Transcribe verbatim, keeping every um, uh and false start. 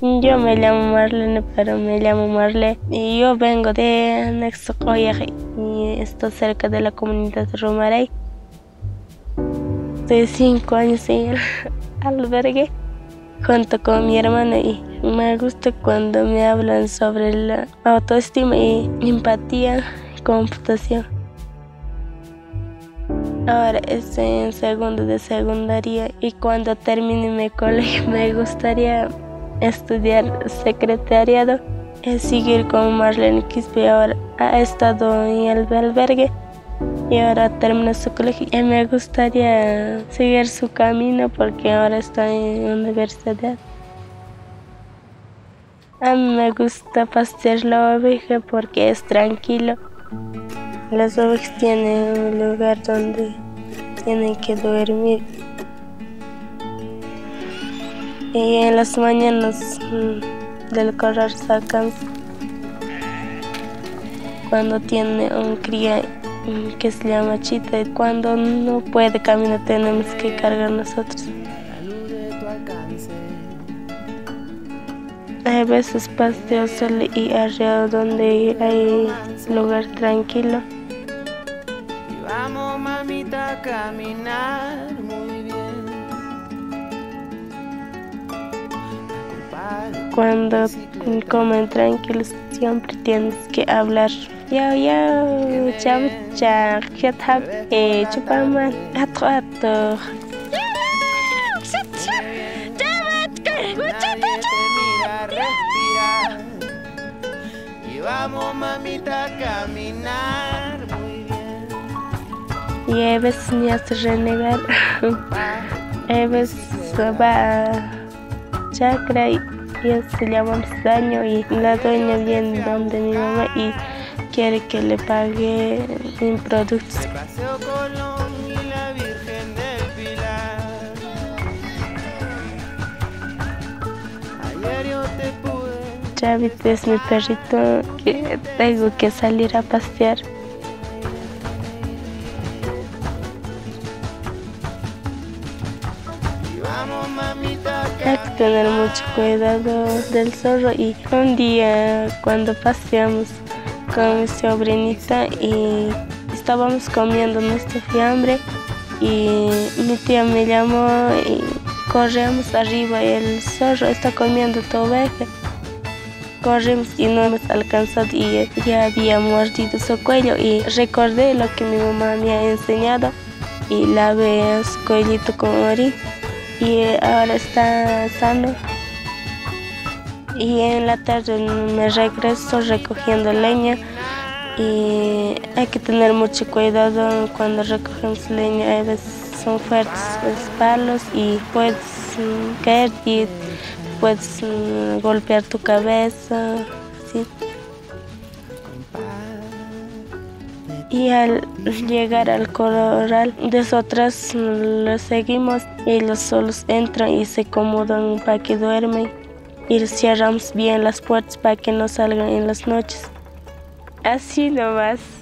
Yo me llamo Marlene, pero me llamo Marle. Y yo vengo de Anexo Coyaj y estoy cerca de la comunidad de Romarey. Estoy cinco años en el albergue junto con mi hermana y me gusta cuando me hablan sobre la autoestima y empatía y computación. Ahora estoy en segundo de secundaria y cuando termine mi colegio me gustaría estudiar secretariado y seguir con Marlene Quispe. Ahora ha estado en el albergue y ahora termina su colegio y me gustaría seguir su camino porque ahora está en universidad. A mí me gusta pastear la oveja porque es tranquilo. Las ovejas tienen un lugar donde tienen que dormir. Y en las mañanas mmm, del corral sacan cuando tiene un cría mmm, que se llama Chita. Y cuando no puede caminar tenemos que cargar nosotros. Hay veces pasteo solo y alrededor donde hay lugar tranquilo. Vamos, mamita, a caminar muy bien. Cuando comen tranquilos siempre tienes que hablar. Yo, yo, chao, chao, ya tap, eh, chupaman, ato, ato. Y vamos, mamita, a caminar muy bien. Y a veces me hace renegar. A veces va a chacra y se llama daño y la dueña viene donde mi mamá y quiere que le pague en productos. Paseo Colón y la Virgen del Pilar. Ayer yo te pude. Chavit es mi perrito que tengo que salir a pasear. Hay que tener mucho cuidado del zorro y un día cuando paseamos con mi sobrinita y estábamos comiendo nuestro fiambre y mi tía me llamó y corremos arriba y el zorro está comiendo tu oveja. Corrimos y no hemos alcanzado y ya había mordido su cuello y recordé lo que mi mamá me ha enseñado y lavé su cuellito con orín y ahora está sano. Y en la tarde me regreso recogiendo leña y hay que tener mucho cuidado cuando recogemos leña. A veces son fuertes los palos y puedes um, caer y puedes um, golpear tu cabeza, ¿sí? Y al llegar al corral, nosotras los seguimos y los solos entran y se acomodan para que duermen. Y cerramos bien las puertas para que no salgan en las noches. Así nomás.